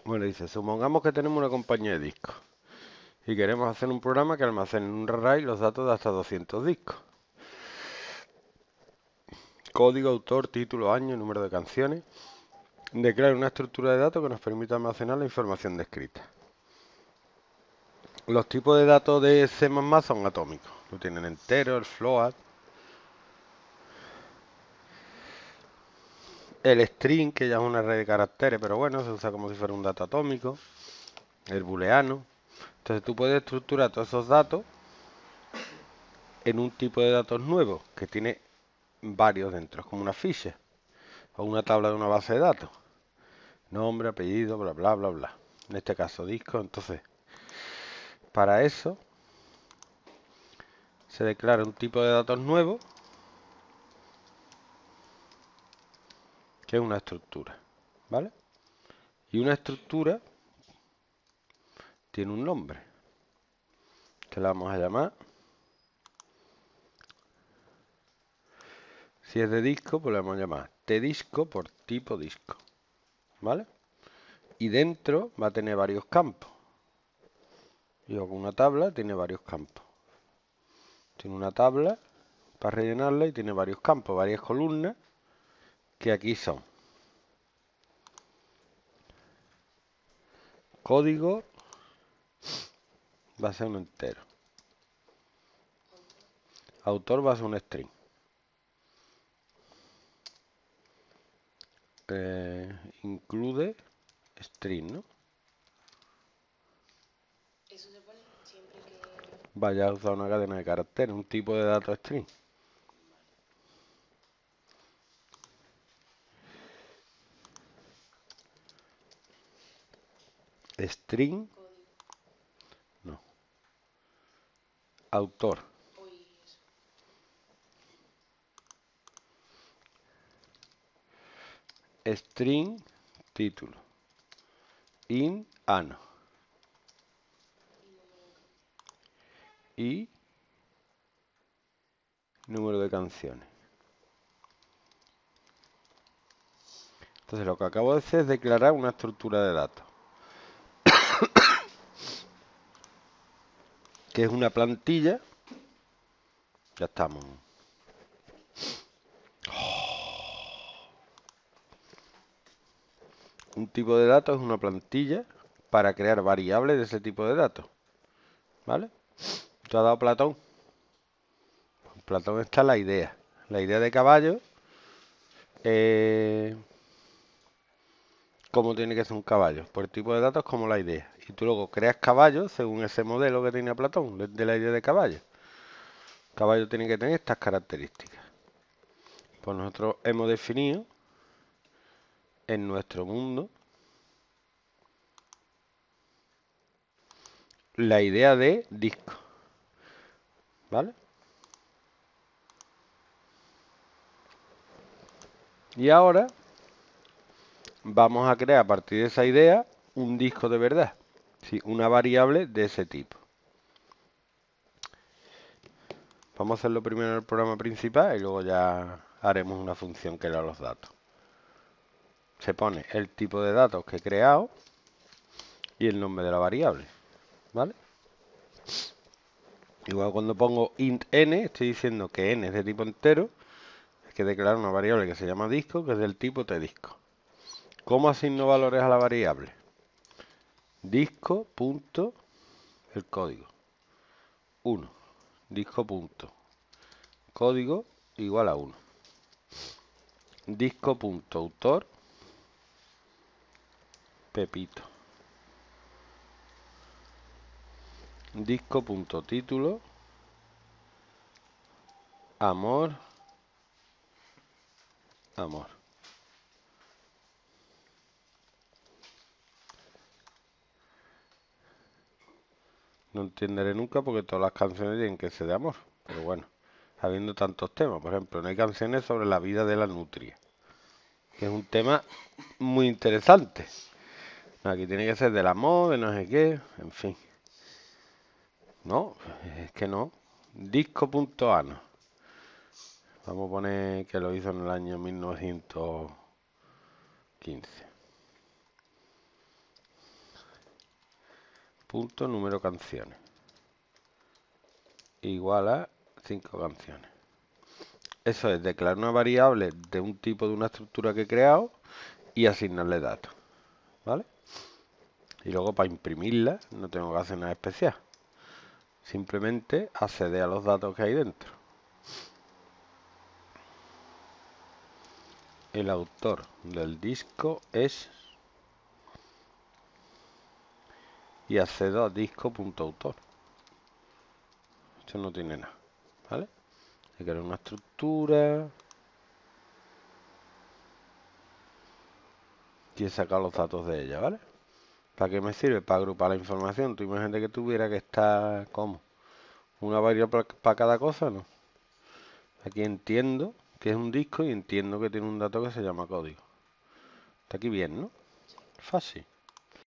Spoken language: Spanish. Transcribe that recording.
Bueno, dice, supongamos que tenemos una compañía de discos y queremos hacer un programa que almacene en un array los datos de hasta 200 discos. Código, autor, título, año, número de canciones. Declara una estructura de datos que nos permita almacenar la información descrita. Los tipos de datos de C++ son atómicos. Lo tienen entero, el float, el string, que ya es una red de caracteres, pero bueno, se usa como si fuera un dato atómico, el booleano. Entonces tú puedes estructurar todos esos datos en un tipo de datos nuevo que tiene varios dentro, es como una ficha o una tabla de una base de datos. Nombre, apellido, bla, bla, bla, bla. En este caso, disco. Entonces, para eso se declara un tipo de datos nuevo que es una estructura, ¿vale? Y una estructura tiene un nombre que la vamos a llamar. Si es de disco, pues le vamos a llamar tdisco por tipo disco, ¿vale? Y dentro va a tener varios campos. Y con una tabla tiene varios campos. Tiene una tabla para rellenarla y tiene varios campos, varias columnas, que aquí son código, va a ser un entero. Autor va a ser un string. Include string, ¿no? Eso se pone siempre que... Vaya a usar una cadena de caracteres, un tipo de datos string. String, Código. no. Autor. Uy, eso. String, título. In, ano. Y número de canciones. Entonces lo que acabo de hacer es declarar una estructura de datos. Que es una plantilla. Ya estamos. Un tipo de datos es una plantilla para crear variables de ese tipo de datos. ¿Vale? ¿Te ha dado Platón? En Platón está la idea. La idea de caballo. ¿Cómo tiene que ser un caballo? Por el tipo de datos como la idea. Y tú luego creas caballos según ese modelo que tenía Platón, de la idea de caballo. Caballo tiene que tener estas características. Pues nosotros hemos definido en nuestro mundo la idea de disco. ¿Vale? Y ahora vamos a crear a partir de esa idea un disco de verdad. Sí, una variable de ese tipo. Vamos a hacerlo primero en el programa principal y luego ya haremos una función que lea los datos. Se pone el tipo de datos que he creado y el nombre de la variable. ¿Vale? Igual cuando pongo int n, estoy diciendo que n es de tipo entero. Hay que declarar una variable que se llama disco, que es del tipo tdisco. ¿Cómo asigno valores a la variable? Disco punto el código 1. Disco punto código igual a 1. Disco punto autor Pepito. Disco punto título amor. No entenderé nunca porque todas las canciones tienen que ser de amor. Pero bueno, habiendo tantos temas. Por ejemplo, no hay canciones sobre la vida de la nutria, que es un tema muy interesante. Aquí tiene que ser del amor, de no sé qué, en fin. No, es que no. Disco.ano. Vamos a poner que lo hizo en el año 1915. punto número canciones igual a 5 canciones. Eso es declarar una variable de un tipo de una estructura que he creado y asignarle datos, ¿vale? Y luego para imprimirla no tengo que hacer nada especial. Simplemente acceder a los datos que hay dentro. El autor del disco es... y accedo a disco.autor. Esto no tiene nada, ¿vale? Hay que crear una estructura y sacar los datos de ella, ¿vale? ¿Para qué me sirve? Para agrupar la información. Tú imagínate que tuviera que estar como una variable para cada cosa, ¿no? Aquí entiendo que es un disco y entiendo que tiene un dato que se llama código. Está aquí bien, ¿no? Sí. Fácil.